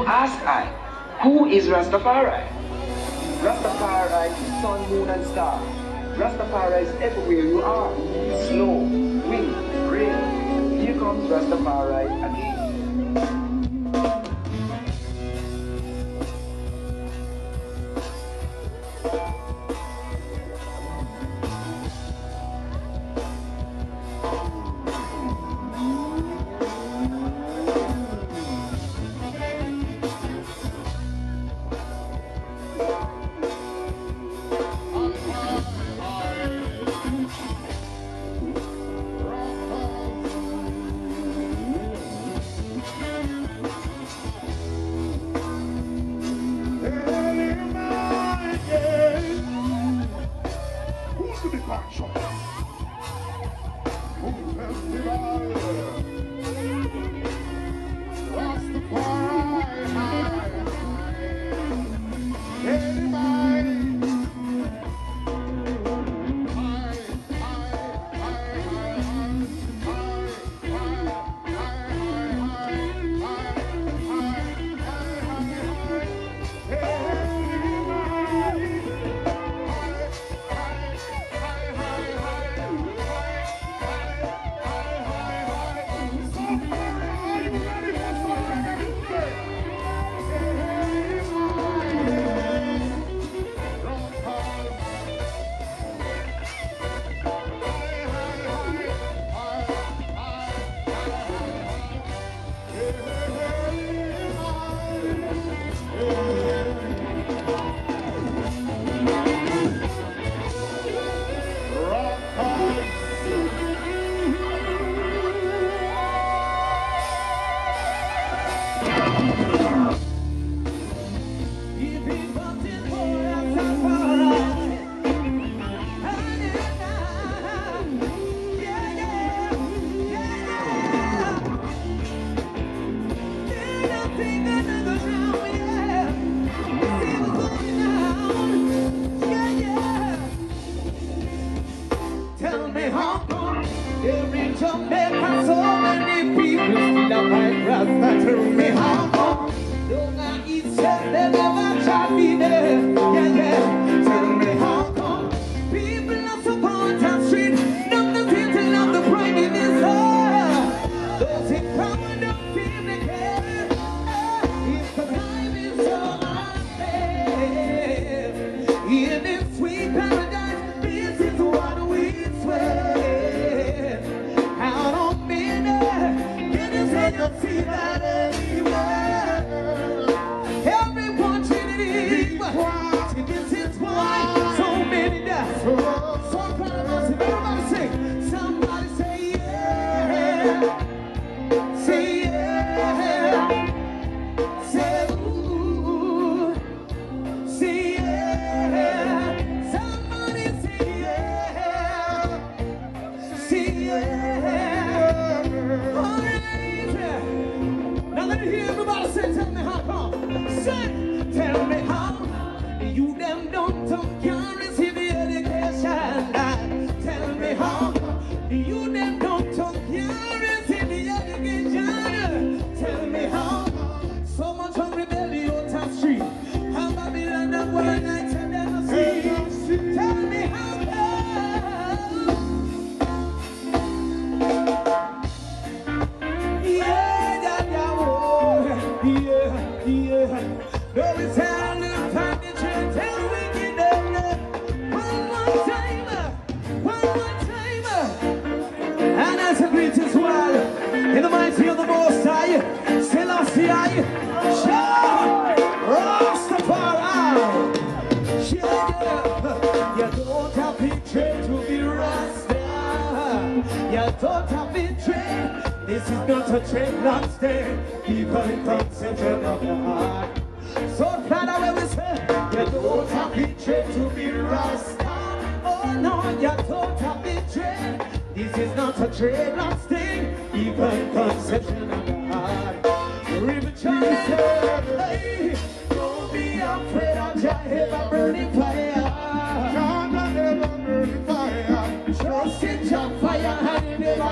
ask I, who is Rastafari? Rastafari is sun, moon and star. Rastafari is everywhere you are. Snow, wind, rain. Here comes Rastafari again.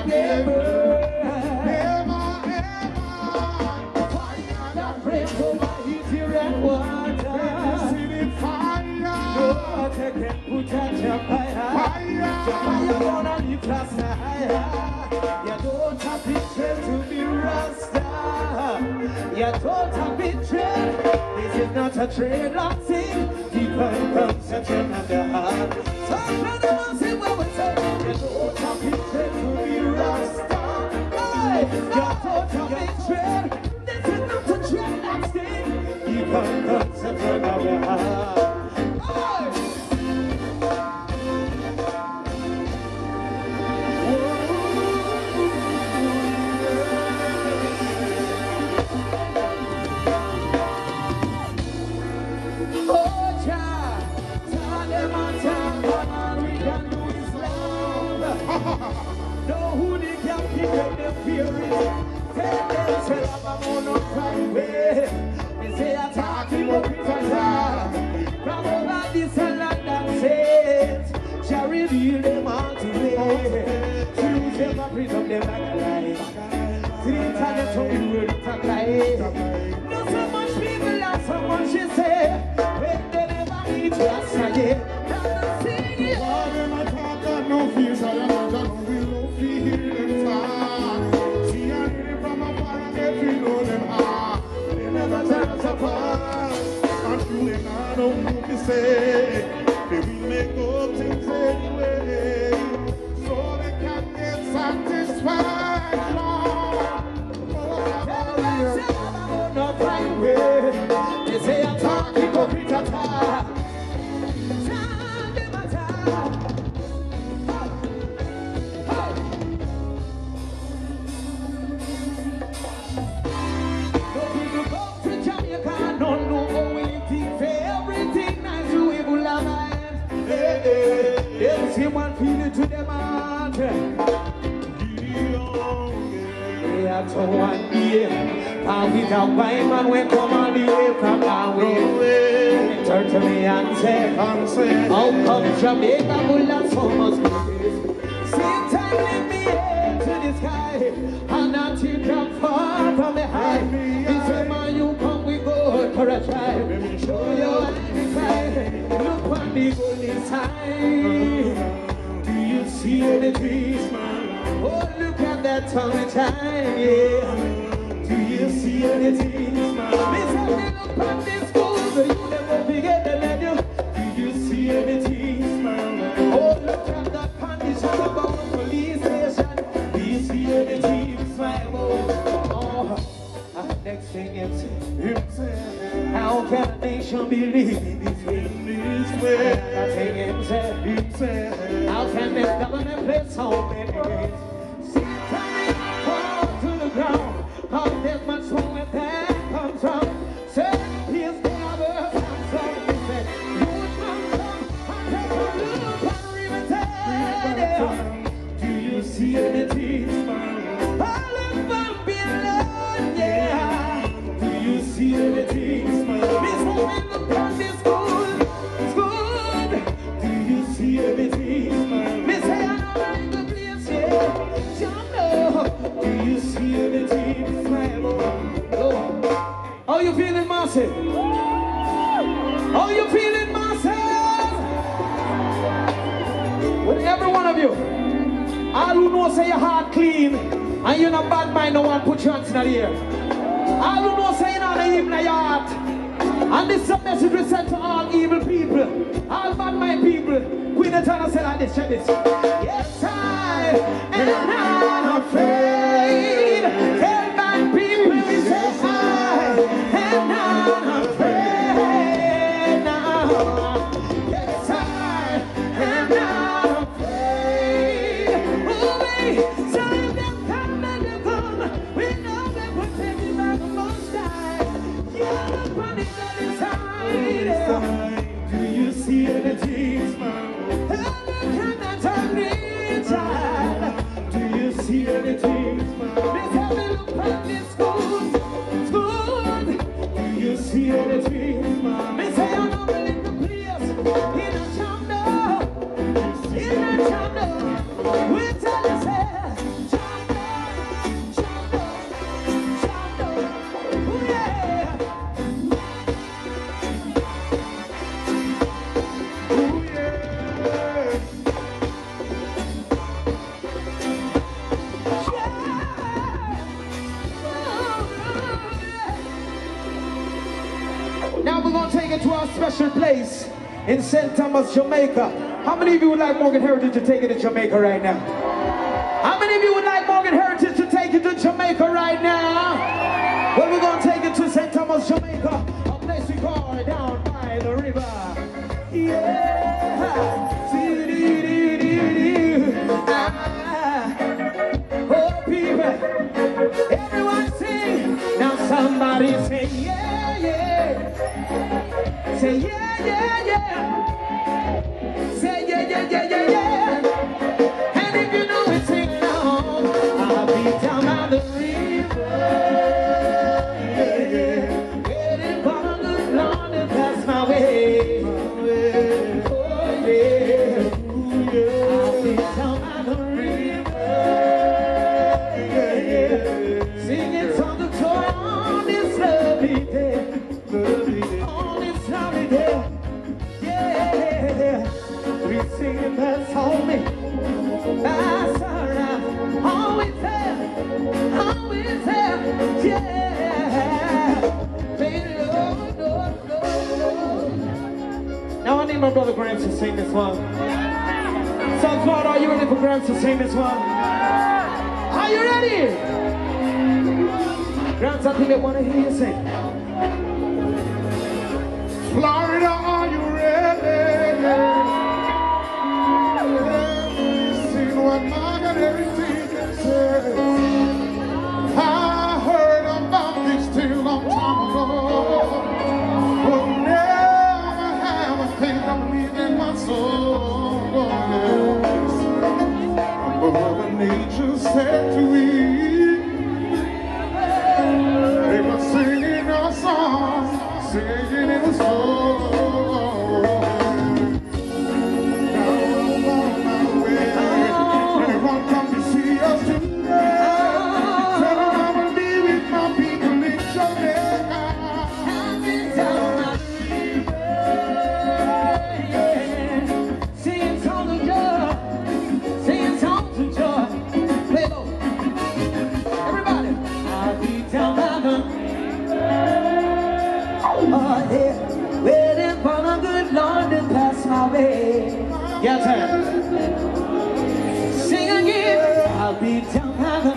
Never ever. Fire that pray for my Rasta. You don't have to train to be Rasta. You don't have to train. This is not a dreadlock thing. People concentrate on the heart. Some brothers say what we say. You don't have to train to be Rasta. Hey, you don't have to train. This is not a dreadlock thing. People concentrate on the heart. Not so much people and so much she say when they never meet just again. All them a talk got no fear, so you know that we don't feel them talk. See I hear it from afar and they feel them hard. They never turn us apart. And truly I don't know what to say. They will make up things anyway, so they can get satisfied. They say I'm talking complete attack. No people come to Jamaica, no waiting for everything nice to evil life. They see one feeling to them heart. They are to one year. And without white man we come all the way from our way. Turn to me and say, how come Jamaica full of so much grace? Same time lift me head to the sky, and not you drop far from the high. This way man you come we go for a drive. Show your eyes side, look on the golden side. Do you see the trees? Oh look at that summertime, yeah. Do you see anything? Miss me look on this school, but you never forget the menu. Do you see anything? Oh, look at that condition about the police station. Do you see anything? Oh, next thing him say, how can a nation believe in this way? Another thing him say, how can this government play so many games? See, time fall to the ground. How there's much more where that comes from. Certain peers never come from. He said, you would come from. I take a look on River. Do you see anything? All of them be alone, yeah. Do you see anything? Miss me look on this school. Do you see anything? Miss say I know in the place, yeah. Jump up. Do you see anything? How you feeling, Marcy? How you feeling, Marcy? With every one of you, all who know say your heart clean and you're not bad mind, no one put your hands in the air. All who know say you're not evil in your heart. And this is a message we send to all evil people, all bad mind people. Queen Eternal said like this, check this. Yes, I am not afraid. Tell bad people we say I am not afraid now. Yes, I am not afraid. Oh, wait, so if they come and they come, we know they will take me back the most time. You're the funny that is hiding. Do you see anything? Do you see anything? Miss help me look at this school. Do you see anything? Miss say I'm not in the place. In a chamber. In a chamber. We tell you say chamber. Oh yeah. Oh yeah. place in St. Thomas, Jamaica. How many of you would like Morgan Heritage to take it to Jamaica right now? How many of you would like Morgan Heritage to take it to Jamaica right now? Well, we're going to take it to St. Thomas, Jamaica, a place we call down by the river. Yeah. Oh, people, everyone sing. Now somebody say, yeah, yeah. Say, yeah, yeah, yeah. Say, yeah, yeah, yeah, yeah, yeah. And if you know it, sing along. I'll be down by the river. Yeah, yeah. Waiting for the good Lord to pass my way. Oh, yeah. I'll be down by the river. Yeah, yeah. Singing songs of joy on this lovely day. On this lovely day. Yeah. We singing that song, me. That's alright. Always there. Always there. Yeah. Baby, Lord, Lord, Lord. Now I need my brother Grams to sing this one. Southport, are you ready for Grams to sing this one? Are you ready? Grams, I think they want to hear you sing. Florida, are you ready? Sing what Margaret says. I heard about this thing a long time ago. But never have a thing I believe in my soul. Mother Nature said to me, they were singing a song, singing in the soul. Now I'm on my way. Anyone come to see us today? Tell them I will be with my people in Jamaica. I've been down my river, yeah. Singing songs of joy, singing songs of joy. Play low. Everybody. I'll be down by the oh, yeah. Waiting for the good Lord to pass my way. Yeah, time. Sing again. I'll be down by the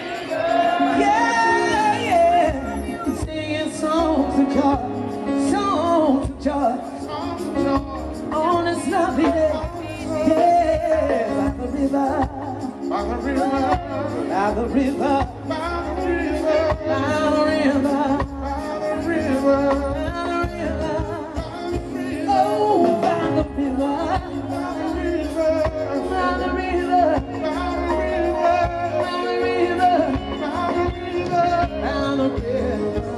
yeah, yeah. Singing songs of joy, songs of joy. On this lovely day, yeah, by the river, By the river, by the river, by the river, by the river, by the river, oh, by the river, by the river, by the river, by the river, by the river, by the river. by the river.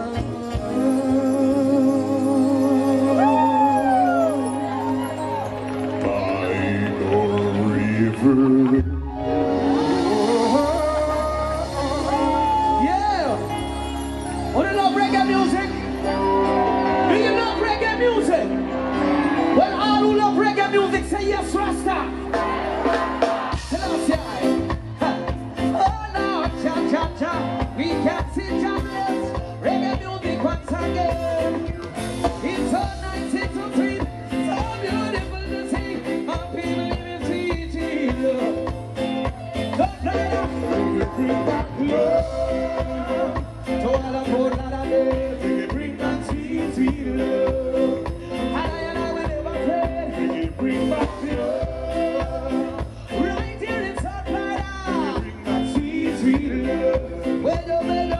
Yeah! Want to love reggae music? Do you love reggae music? Well, all who love reggae music say yes, Rasta. Tell us, yeah. Oh, Lord, cha, cha, cha. We can see champions. Reggae music once again. It's so nice, it's so sweet, so beautiful to see. Our people living sweet, sweet love. Don't play it up. Bring back love. To all the poor that are there, we bring back sweet, sweet love. And I will never play. We bring back love. Right here in South Florida. We bring back sweet, sweet love. Well,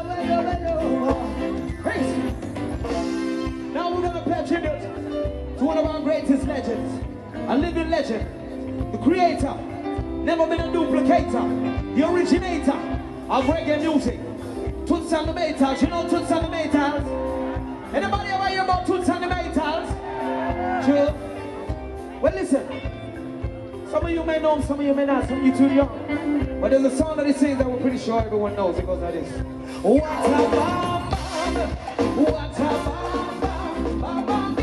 Praise. Now we're gonna pay tribute to one of our greatest legends, a living legend, the creator, never been a duplicator, the originator of reggae music. Toots and the Maytals, you know Toots and the Maytals? Anybody ever hear about Toots and the Maytals? Sure. Well, listen. Some of you may know him, some of you may not, some of you too young. But there's a song that he sings that we're pretty sure everyone knows. It goes like this. What a bomb, what a bomb, bomb, bomb,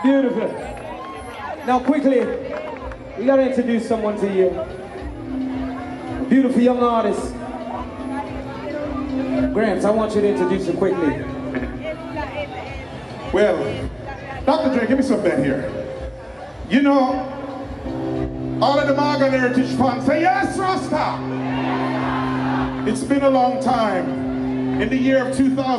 Beautiful. Now quickly, we gotta introduce someone to you. A beautiful young artist. Gramps, I want you to introduce her quickly. Well, Dr. Dre, give me some bed here. You know, all of the Morgan Heritage fans say, yes, Rasta! It's been a long time. In the year of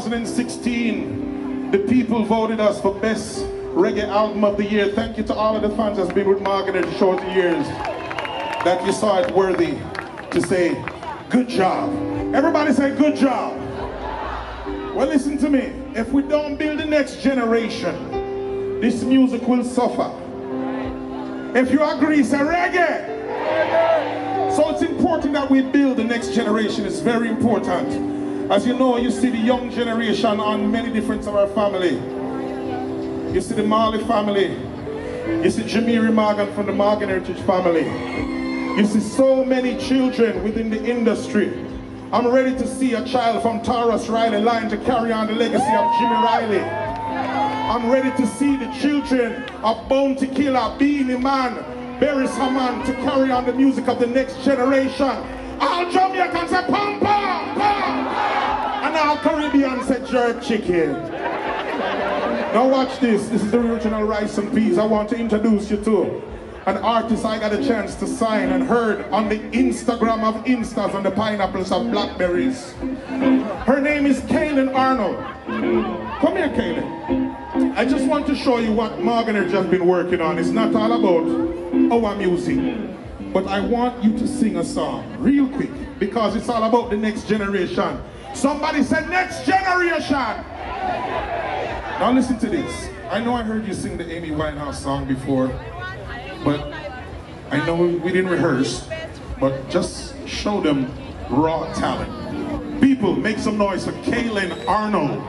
2016, the people voted us for Best Reggae Album of the Year. Thank you to all of the fans that's been with Morgan Heritage over the years, that you saw it worthy to say, good job. Everybody say, good job. Well, listen to me. If we don't build the next generation, this music will suffer. If you agree, say reggae. So it's important that we build the next generation. It's very important. As you know, you see the young generation on many different of our family. You see the Marley family. You see Jamiri Morgan from the Morgan Heritage family. You see so many children within the industry. I'm ready to see a child from Taurus Riley line to carry on the legacy of Jimmy Riley. I'm ready to see the children of Bounty Killer, Beanie Man, Barry Saman to carry on the music of the next generation. All Jamaicans say pam pam pam, and all Caribbeans say jerk chicken. Now watch this. This is the original Rice and Peas. I want to introduce you to an artist I got a chance to sign and heard on the Instagram of Instas on the pineapples of blackberries. Her name is Kaylin Arnold. Come here, Kaylin. I just want to show you what Morgan has just been working on. It's not all about our music, but I want you to sing a song real quick because it's all about the next generation. Somebody said next generation. Now listen to this. I know I heard you sing the Amy Winehouse song before, but I know we didn't rehearse, but just show them raw talent. People, make some noise for Kaylin Arnold.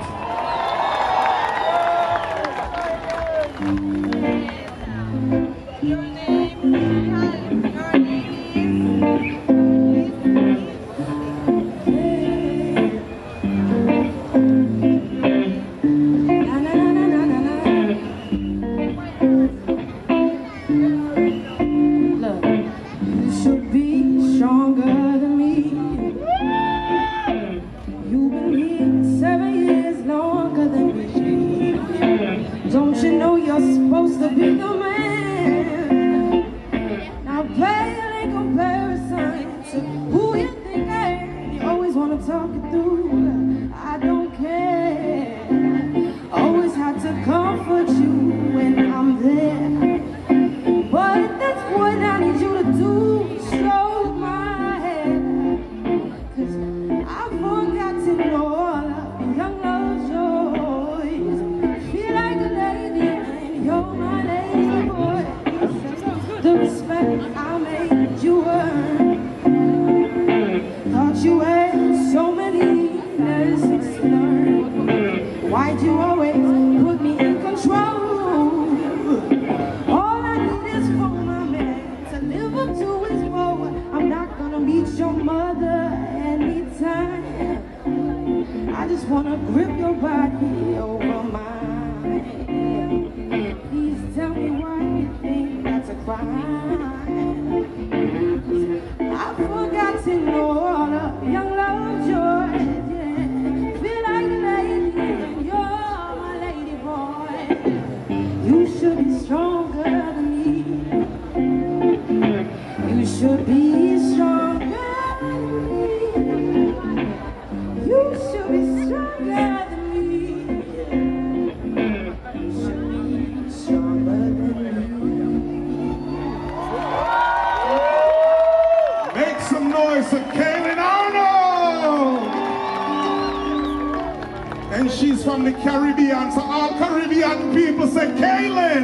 And she's from the Caribbean, so all Caribbean people say Kaylin.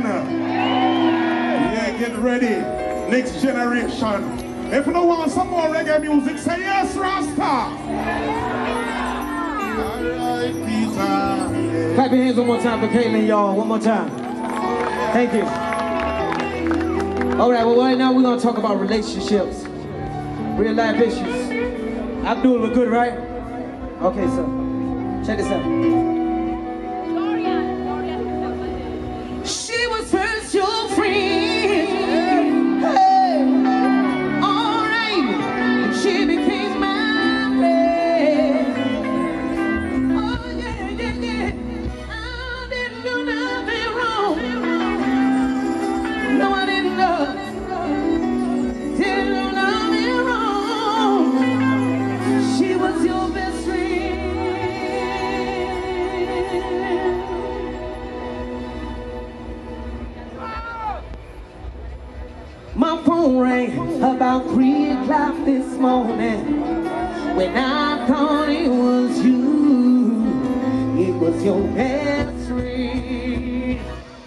Yeah, get ready. Next generation. If you don't want some more reggae music, say yes, Rasta. Alright, Peter. Yeah. Clap your hands one more time for Kaylin, y'all. One more time. Thank you. All right, well, right now we're going to talk about relationships. Real life issues. Abdul, we're good, right? Okay, so check this out. She was My phone rang about 3 o'clock this morning. When I thought it was you, it was your best friend.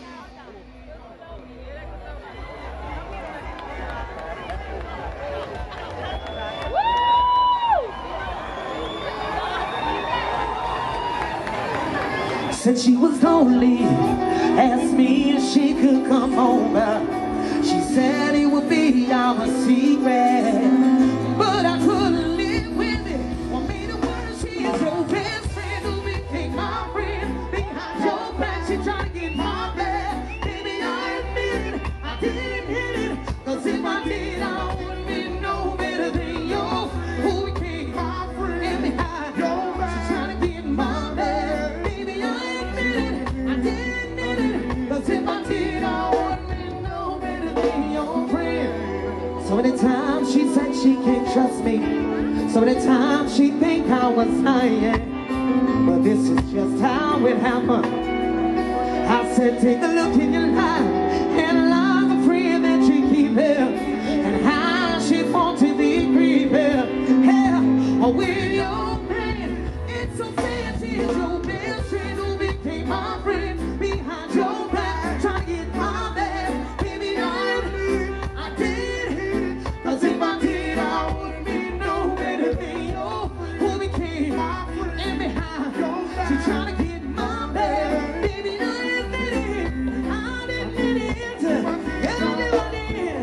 Said she was lonely, asked me if she could come over. She said it would be our secret, but I couldn't live with it. Want me to worry, she is your best friend who became my friend. Behind your back, she tried to get my back. Baby, I admit it, I didn't hit it. Cause if I did, I wouldn't be no better than you. Who became my friend? And behind your back, she tried to get my back. Baby, I admit it, I didn't hit it. Cause if I did, I wouldn't be no better than your friend. So many times she said she can't trust me. So many times she think I was lying. But this is just how it happened. I said take a look in your life and love a friend that you keep here. And how she wanted the creeping. Yeah, with your friend. It's so sad she's your best friend who became my friend. Behind your back, trying to get my back. Baby, I did it. Cause if I did, I wouldn't be no better than you. Who became my friend? And behind your back, she trying to get my back. Baby, I admit it. I admit it. Everybody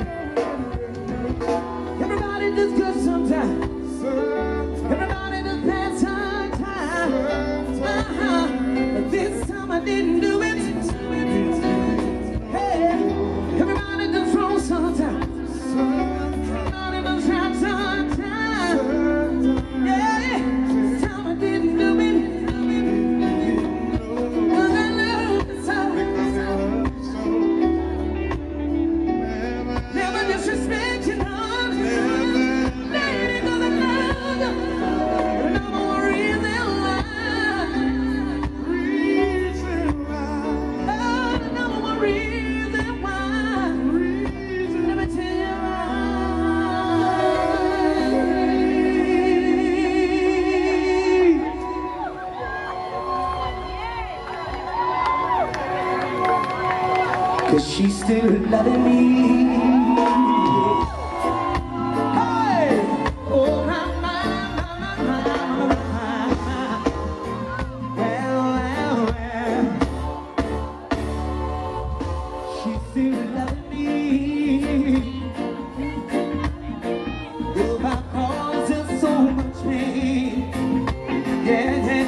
does good sometimes. Everybody does bad sometimes. But this time I didn't do it. Hey, everybody does wrong sometimes. Everybody does right sometimes. Yeah, this time I didn't do it. Cause I love it so. Never disrespect your love. Lady, cause I love you. And I'm more reason why. Oh, the number one reason why. Let me tell you why. Cause she's still loving me. Hey! Oh, my. Well. She's still loving me. Will I cause her so much pain? Yeah.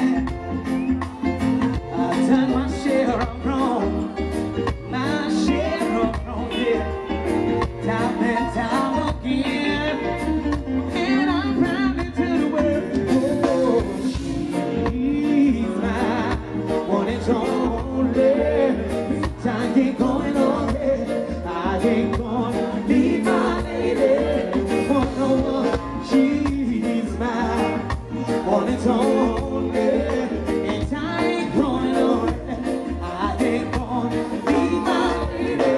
I've done my share of wrong. My share of wrong, yeah. Time and time again. And I'm proudly to the world. Oh, she's mine. One and only. Time ain't going on. I ain't gonna leave my lady for no one. She's mine. One and only. And time ain't going on. I ain't gonna leave my lady.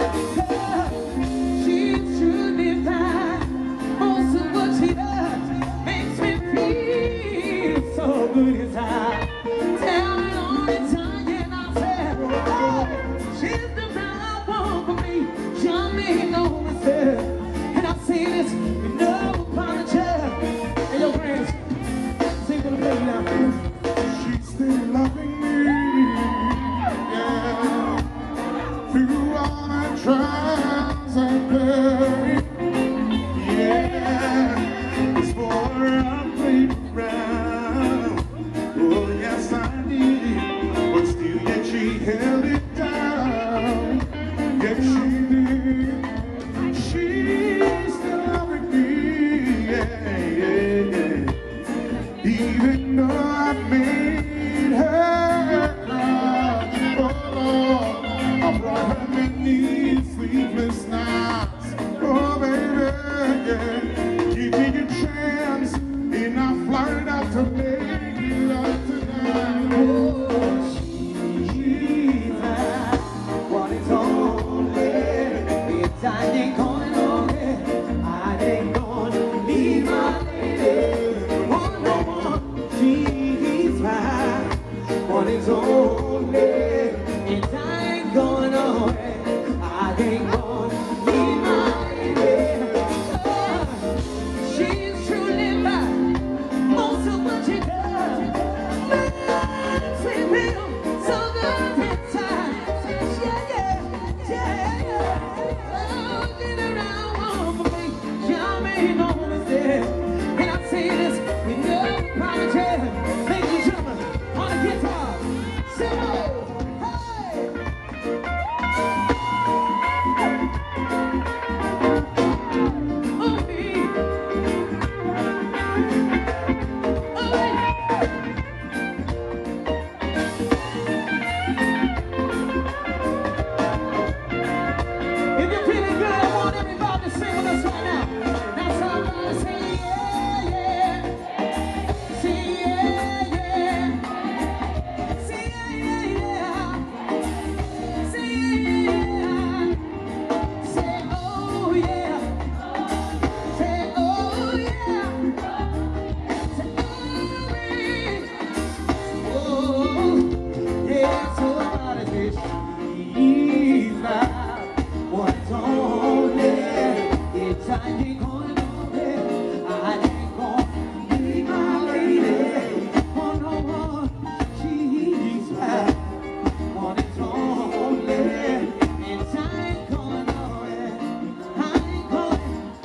She's truly fine. Most of what she does makes me feel so good inside. Tell me all the time and I say, oh, she's the right one for me. John ain't no mistake. And I say this with no apology. Hey, yo, Grace, sing for the baby now. She's still loving me, yeah. Through all my trials and pain, yeah. It's for her I played around. Oh yes I did, but still yet she held it down. Yet she did. She's still loving me, yeah. Even though I made her cry, oh Lord, I brought her many sleepless nights. Oh baby, yeah, give me a chance, and I fly out to make you love tonight. Oh, she's mine. One and only. It's I ain't going say she's not one and only. It's I ain't going nowhere. I ain't gonna leave my lady. Oh no more. She's not one and only. It's I ain't going nowhere. I ain't going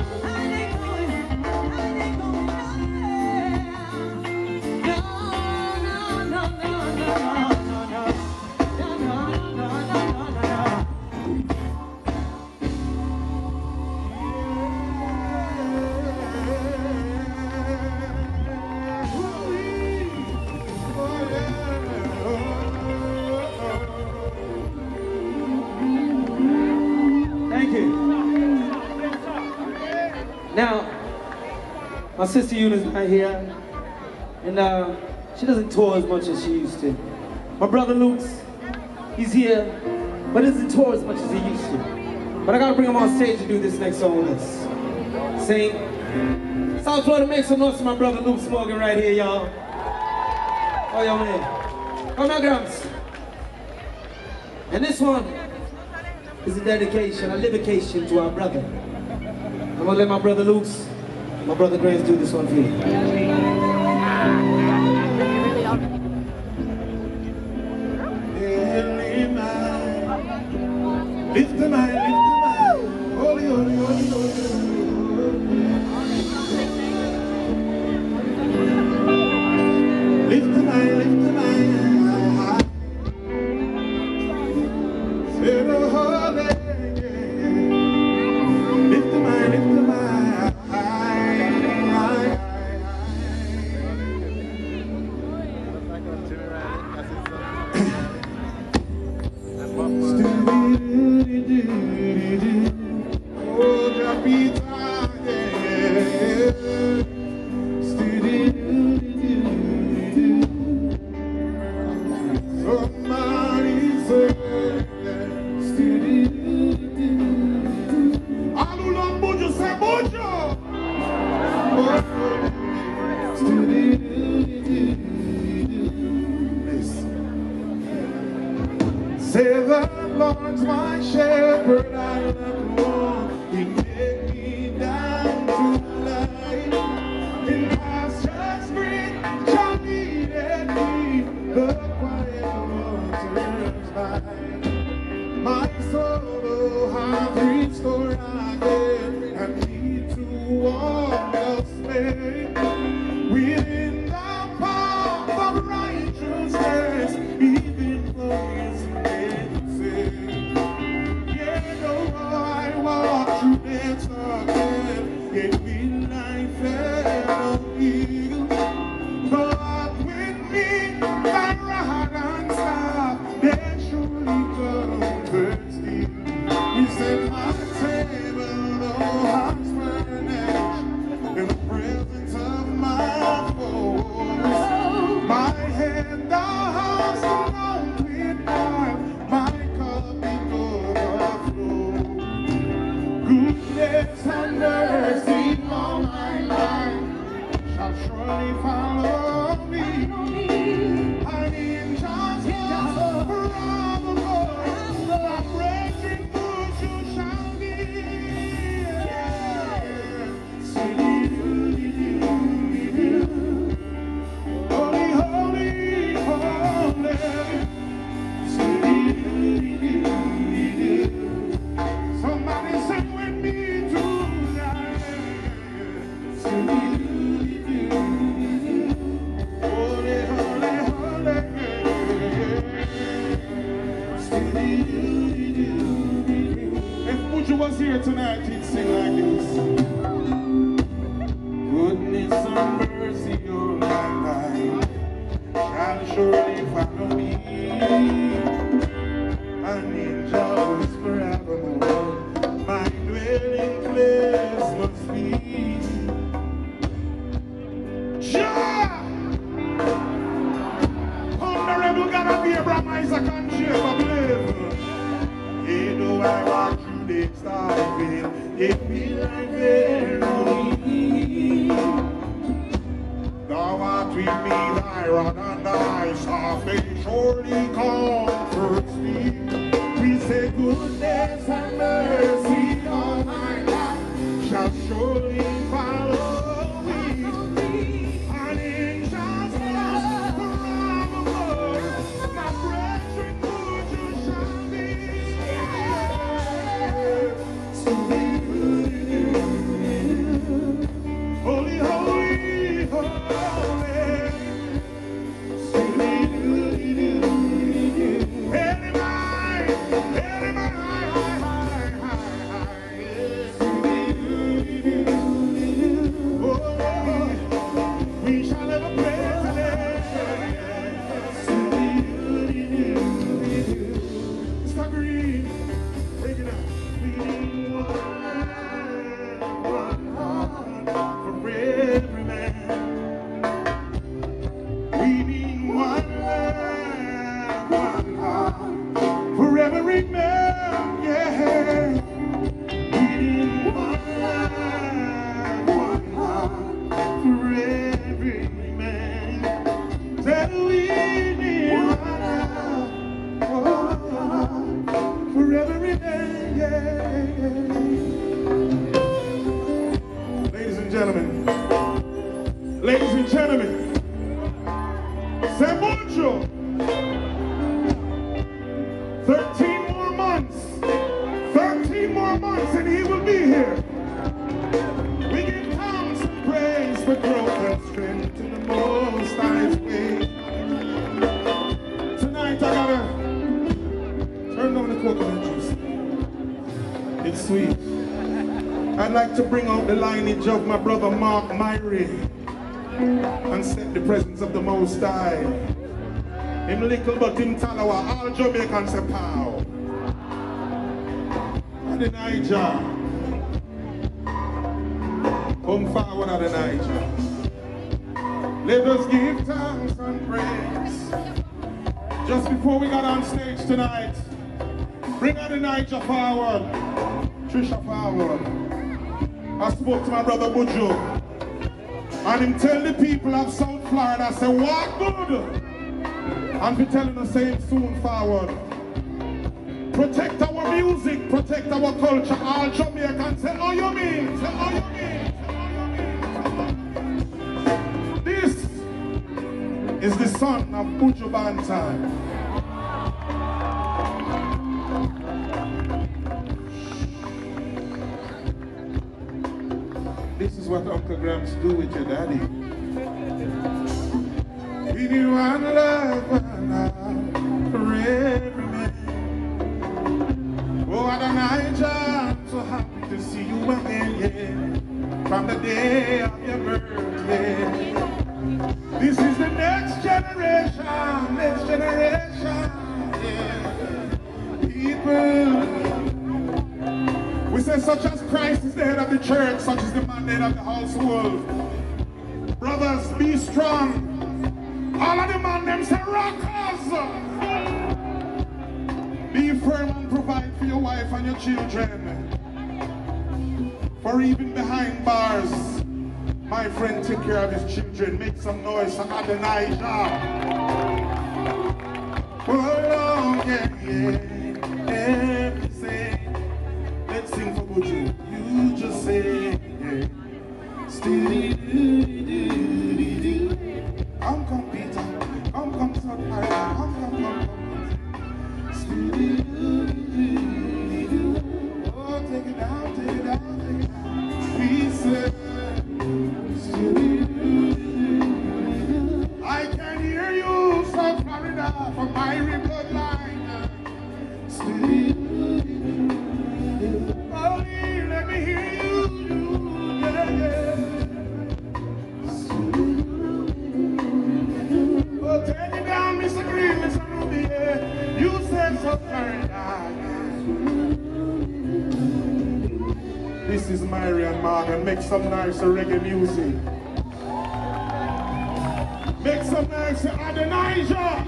Thank you. Now, my sister Eunice not here, and she doesn't tour as much as she used to. My brother Luke's, he's here, but doesn't tour as much as he used to. But I gotta bring him on stage to do this next song with us. Sing. South Florida, make some noise for my brother Luke Morgan right here, y'all. Oh, yo, man. Come now, Grams. And this one is a dedication, a livocation to our brother. I'm gonna let my brother Luke's, my brother Grace do this one for you. Lift the mind, holy, holy, holy, holy. Lift the mind, say the holy, lift the mind, Say the Lord's my shepherd, I am one. He take me down to the light. In pastures green shall lead me, the quiet waters by. My soul hath restored again, and me to walk the straight within the path of righteousness, even for His name's sake. Yeah, though I walk through death's darkness, yet will I fear no evil. But with me, thy rod and staff, they surely comforts thee. You set my table, though hearts furnished, in the presence of my foes. My head thou hast anointed with oil, my cup before overflow. Goodness and mercy all my life shall surely follow me. And in just forevermore, my brethren whose you shall be. Holy, holy, holy. Somebody sing with me tonight. Holy, holy, holy. If Buju was here tonight, he'd sing like this. Goodness and mercy all my life shall surely follow me, and in joys forevermore my dwelling place must be. Jah! Honorable God of Abraham, Isaac, and Jacob live. Yea, though I walk through the starry vale, yet will I fear no evil. Thou art with me, thy rod and thy staff, they surely comfort me. goodness and mercy all my life shall surely follow me. And in just love forevermore, my brethren, good you shall be. Holy, holy, holy. We shall have a praise today. Mr. Green, break it up. We need one heart for every man. We need one heart for every man, yeah. We need one heart for every man. That we need one heart for every man, yeah. Ladies and gentlemen, ladies and gentlemen, say mucho. 13 more months. 13 more months and he will be here. We give thanks and praise for growth and strength in the Most High's way. Tonight I gotta turn on the coconut juice. It's sweet. I'd like to bring out the lineage of my brother Mark Myrie and set the presence of the Most High. Him little but him Talawa, all Jamaicans say pow. And the Niger. Come forward at the Niger. Let us give thanks and praise. Just before we got on stage tonight, bring out the Niger forward. Trisha forward. I spoke to my brother Buju. And him tell the people of South Florida, I say, what good? And we telling the same soon forward. Protect our music, protect our culture. All Jamaicans say, oh you mean? Say, oh you mean? This is the son of Buju Banton. This is what Uncle Gramps do with your daddy. We need one love for every man. Oh, Adonijah, I'm so happy to see you again, yeah. From the day of your birthday. This is the next generation, yeah. People. We say such as Christ is the head of the church, such is the man the head of the household. Brothers, be strong. All of the man them say rockers. Be firm and provide for your wife and your children. For even behind bars, my friend take care of his children. Make some noise for Adonijah. For long, yeah. Say, let's sing for Buju. You just say, yeah. Come, Peter. Come, son. Come. Oh, take it down. We say, I can hear you, South Florida, from my bloodline. Only let me hear you, yeah. Oh, take it down, Mr. Green, Mr. Ruby, yeah. You said so, Florida. This is Myrie and Morgan. Make some nice reggae music. Make some nice Adonijah.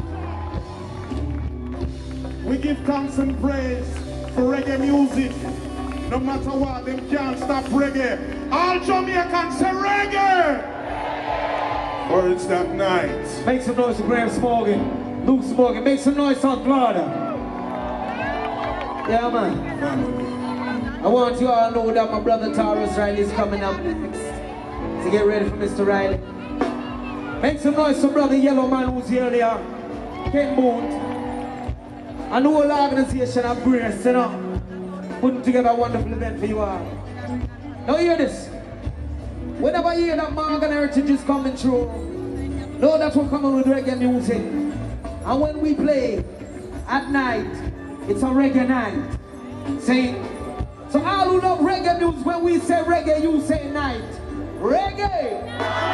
We give thanks and praise for reggae music. No matter what, them can't stop reggae. All Jamaicans say reggae. Or it's that night. Make some noise for Grace Morgan, Luke Morgan. Make some noise on Florida. Yeah, man. I want you all to know that my brother Taurus Riley is coming up next. So get ready for Mr. Riley. Make some noise for brother Yellow Man who's here there. Ken Boone. And the whole organization of Grace, you know, putting together a wonderful event for you all. Now hear this. Whenever you hear that Morgan Heritage is coming through, know that we're coming with reggae music. And when we play at night, it's a reggae night. Saying, so all who love reggae music, when we say reggae, you say night. Reggae!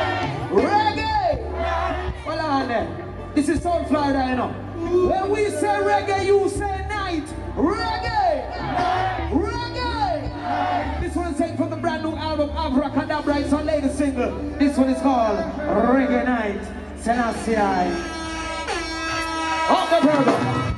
Reggae! Hold on there. This is South Florida, you know. When we say reggae, you say night. Reggae! Reggae! This one is taken from the brand new album Abracadabra. It's our latest single. This one is called Reggae Night. Selassie. Oh, the brother.